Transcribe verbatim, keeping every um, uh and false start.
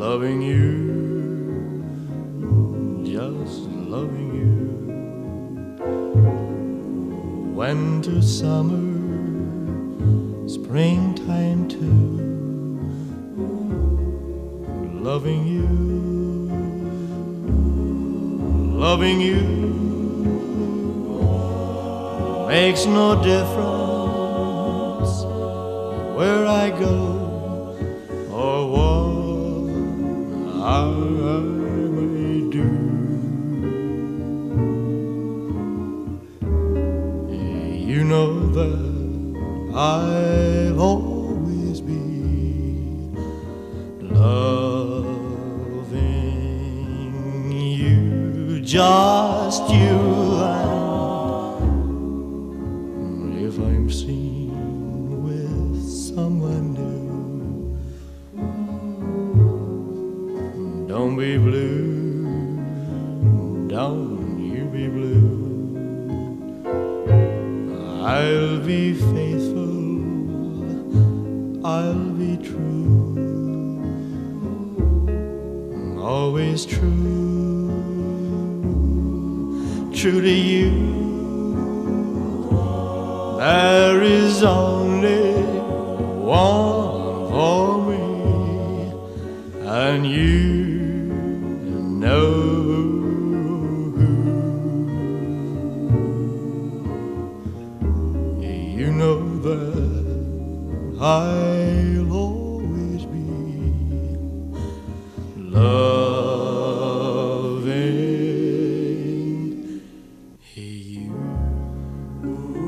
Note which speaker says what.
Speaker 1: loving you, just loving you. Winter, summer, springtime too. Loving you, loving you makes no difference where I go or what I may do. You know that I'll always be loving you, just you. And if I'm seen with someone new, don't be blue, don't you be blue. I'll be faithful, I'll be true, always true, true to you. There is only one for me, and you know who. You know that I'll always be loving you.